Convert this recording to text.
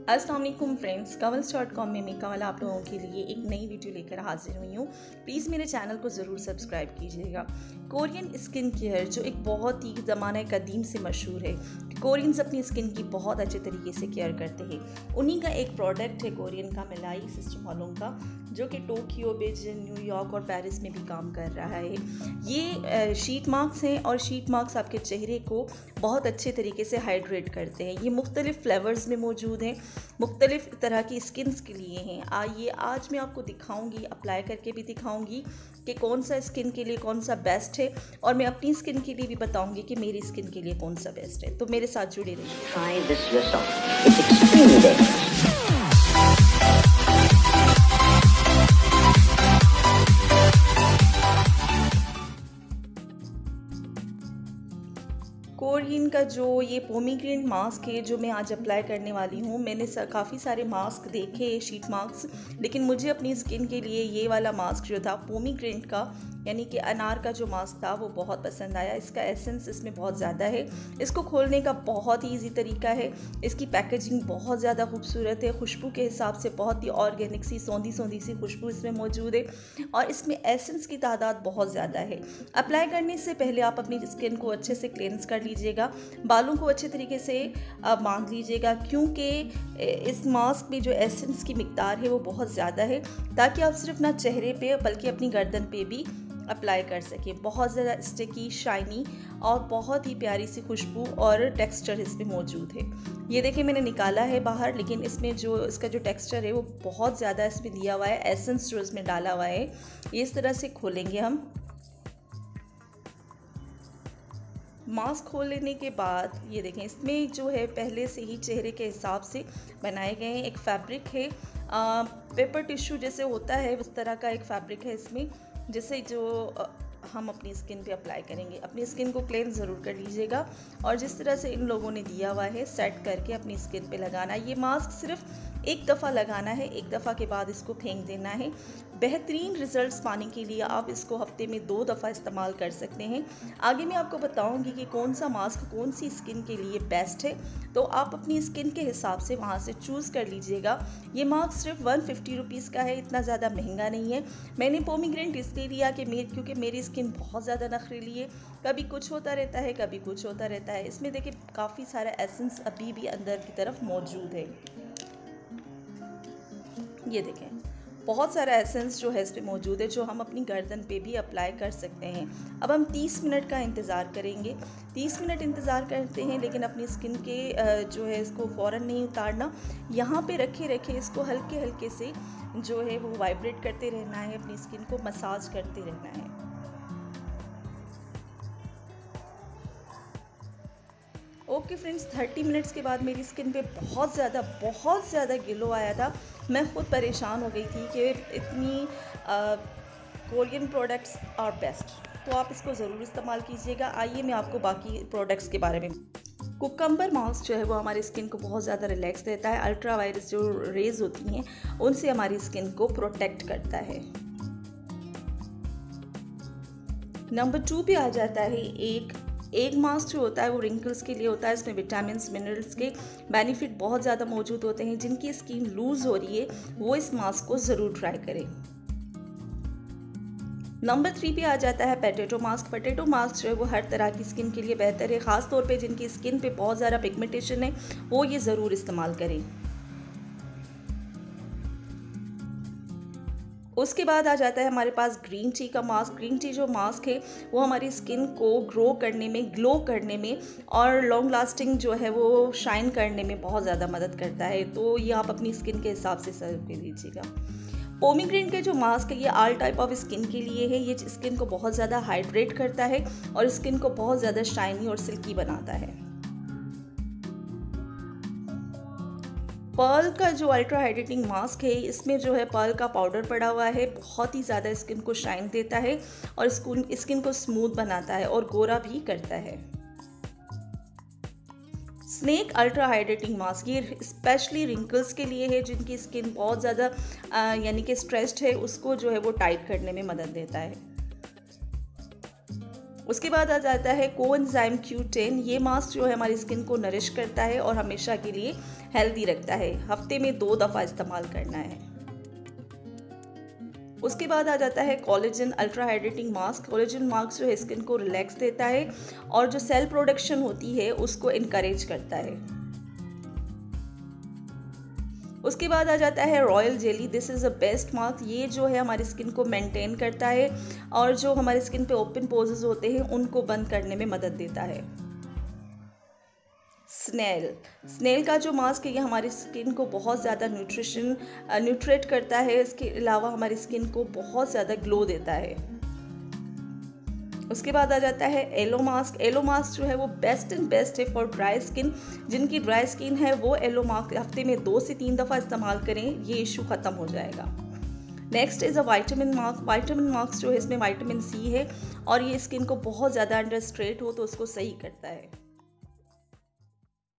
अस्सलाम वालेकुम फ्रेंड्स, कंवल्स.com में मैं कंवल आप लोगों के लिए एक नई वीडियो लेकर हाजिर हुई हूँ। प्लीज़ मेरे चैनल को ज़रूर सब्सक्राइब कीजिएगा। कोरियन स्किन केयर जो एक बहुत ही ज़माना कदीम से मशहूर है, कोरियंस अपनी स्किन की बहुत अच्छे तरीके से केयर करते हैं। उन्हीं का एक प्रोडक्ट है कोरियन का मिलाई सिस्टम वालों का, जो कि टोक्यो, बीजिंग, न्यूयॉर्क और पेरिस में भी काम कर रहा है। ये शीट मार्क्स हैं और शीट मार्क्स आपके चेहरे को बहुत अच्छे तरीके से हाइड्रेट करते हैं। ये मुख्तलिफ़ फ्लेवर्स में मौजूद हैं, मुख्तलिफ़ तरह की स्किन्स के लिए हैं। आइए आज मैं आपको दिखाऊंगी, अप्लाई करके भी दिखाऊंगी कि कौन सा स्किन के लिए कौन सा बेस्ट है, और मैं अपनी स्किन के लिए भी बताऊंगी कि मेरी स्किन के लिए कौन सा बेस्ट है। तो मेरे साथ जुड़े रहिए। Try this yourself. It's extremely dangerous. Korean का जो ये पोमीग्रेनेट मास्क है जो मैं आज अप्लाई करने वाली हूँ, मैंने काफ़ी सारे मास्क देखे शीट मास्क, लेकिन मुझे अपनी स्किन के लिए ये वाला मास्क जो था पोमीग्रेनेट का यानी कि अनार का जो मास्क था वो बहुत पसंद आया। इसका एसेंस इसमें बहुत ज़्यादा है। इसको खोलने का बहुत ही ईजी तरीका है। इसकी पैकेजिंग बहुत ज़्यादा खूबसूरत है। खुशबू के हिसाब से बहुत ही ऑर्गेनिक सी सौंधी सी खुशबू इसमें मौजूद है, और इसमें एसेंस की तादाद बहुत ज़्यादा है। अप्लाई करने से पहले आप अपनी स्किन को अच्छे से क्लेंस कर लीजिएगा, बालों को अच्छे तरीके से बांध लीजिएगा, क्योंकि इस मास्क में जो एसेंस की मिकदार है वो बहुत ज़्यादा है, ताकि आप सिर्फ ना चेहरे पे बल्कि अपनी गर्दन पे भी अप्लाई कर सकें। बहुत ज़्यादा स्टिकी, शाइनी और बहुत ही प्यारी सी खुशबू और टेक्सचर इसमें मौजूद है। ये देखिए मैंने निकाला है बाहर, लेकिन इसमें जो इसका जो टेक्सचर है वो बहुत ज़्यादा इसमें दिया हुआ है, एसेंस जो इसमें डाला हुआ है। इस तरह से खोलेंगे हम। मास्क खोल लेने के बाद ये देखें, इसमें जो है पहले से ही चेहरे के हिसाब से बनाए गए हैं। एक फैब्रिक है, पेपर टिश्यू जैसे होता है उस तरह का एक फैब्रिक है इसमें, जिसे जो हम अपनी स्किन पे अप्लाई करेंगे। अपनी स्किन को क्लेंस ज़रूर कर लीजिएगा, और जिस तरह से इन लोगों ने दिया हुआ है सेट करके अपनी स्किन पे लगाना। ये मास्क सिर्फ एक दफ़ा लगाना है, एक दफ़ा के बाद इसको फेंक देना है। बेहतरीन रिजल्ट्स पाने के लिए आप इसको हफ्ते में 2 दफ़ा इस्तेमाल कर सकते हैं। आगे मैं आपको बताऊंगी कि कौन सा मास्क कौन सी स्किन के लिए बेस्ट है, तो आप अपनी स्किन के हिसाब से वहाँ से चूज़ कर लीजिएगा। ये मास्क सिर्फ 150 रुपीज़ का है, इतना ज़्यादा महंगा नहीं है। मैंने पोमीग्रेनेट इसलिए लिया कि क्योंकि मेरी स्किन बहुत ज़्यादा नखरीली है, कभी कुछ होता रहता है, कभी कुछ होता रहता है। इसमें देखिए काफ़ी सारा एसेंस अभी भी अंदर की तरफ मौजूद है। ये देखें बहुत सारा एसेंस जो है इस पे मौजूद है, जो हम अपनी गर्दन पे भी अप्लाई कर सकते हैं। अब हम 30 मिनट का इंतज़ार करेंगे। 30 मिनट इंतज़ार करते हैं, लेकिन अपनी स्किन के जो है इसको फ़ौरन नहीं उतारना। यहाँ पे रखे इसको हल्के हल्के से जो है वो वाइब्रेट करते रहना है, अपनी स्किन को मसाज करते रहना है। ओके फ्रेंड्स, 30 मिनट्स के बाद मेरी स्किन पे बहुत ज़्यादा ग्लो आया था। मैं ख़ुद परेशान हो गई थी कि इतनी कोरियन प्रोडक्ट्स आर बेस्ट, तो आप इसको ज़रूर इस्तेमाल कीजिएगा। आइए मैं आपको बाकी प्रोडक्ट्स के बारे में। कुकम्बर मास्क जो है वो हमारी स्किन को बहुत ज़्यादा रिलैक्स देता है। अल्ट्रा वायलेट जो रेज़ होती हैं उनसे हमारी स्किन को प्रोटेक्ट करता है। नंबर 2 पे आ जाता है एक मास्क जो होता है वो रिंकल्स के लिए होता है। इसमें विटामिन मिनरल्स के बेनिफिट बहुत ज़्यादा मौजूद होते हैं। जिनकी स्किन लूज़ हो रही है वो इस मास्क को ज़रूर ट्राई करें। नंबर 3 पे आ जाता है पोटैटो मास्क। पोटैटो मास्क जो है वो हर तरह की स्किन के लिए बेहतर है, ख़ास तौर पे जिनकी स्किन पे बहुत ज़्यादा पिगमेंटेशन है वो ये ज़रूर इस्तेमाल करें। उसके बाद आ जाता है हमारे पास ग्रीन टी का मास्क। ग्रीन टी जो मास्क है वो हमारी स्किन को ग्रो करने में, ग्लो करने में और लॉन्ग लास्टिंग जो है वो शाइन करने में बहुत ज़्यादा मदद करता है। तो ये आप अपनी स्किन के हिसाब से सर्व कर लीजिएगा। पोमीग्रेनेट के जो मास्क है ये ऑल टाइप ऑफ स्किन के लिए है। ये स्किन को बहुत ज़्यादा हाइड्रेट करता है और स्किन को बहुत ज़्यादा शाइनी और सिल्की बनाता है। पर्ल का जो अल्ट्रा हाइड्रेटिंग मास्क है, इसमें जो है पर्ल का पाउडर पड़ा हुआ है, बहुत ही ज़्यादा स्किन को शाइन देता है और स्किन को स्मूथ बनाता है और गोरा भी करता है। स्नेक अल्ट्रा हाइड्रेटिंग मास्क ये स्पेशली रिंकल्स के लिए है, जिनकी स्किन बहुत ज़्यादा यानी कि स्ट्रेस्ड है, उसको जो है वो टाइट करने में मदद देता है। उसके बाद आ जाता है कोएंजाइम Q10। ये मास्क जो है हमारी स्किन को नरिश करता है और हमेशा के लिए हेल्दी रखता है। हफ्ते में 2 दफ़ा इस्तेमाल करना है। उसके बाद आ जाता है collagen ultra hydrating mask. Collagen mask जो है स्किन को रिलैक्स देता है और जो सेल प्रोडक्शन होती है उसको इनकरेज करता है। उसके बाद आ जाता है royal jelly. This is a best mask. ये जो है हमारी स्किन को मेंटेन करता है और जो हमारी स्किन पे ओपन पोजेस होते हैं उनको बंद करने में मदद देता है। स्नेल का जो मास्क है ये हमारी स्किन को बहुत ज़्यादा न्यूट्रेट करता है। इसके अलावा हमारी स्किन को बहुत ज़्यादा ग्लो देता है। उसके बाद आ जाता है एलो मास्क। एलो मास्क जो है वो बेस्ट है फॉर ड्राई स्किन। जिनकी ड्राई स्किन है वो एलो मास्क हफ्ते में 2 से 3 दफ़ा इस्तेमाल करें, ये इशू ख़त्म हो जाएगा। Next is a vitamin mask. Vitamin mask जो है इसमें विटामिन C है और ये स्किन को बहुत ज़्यादा अंडर स्ट्रेट हो तो उसको सही करता है।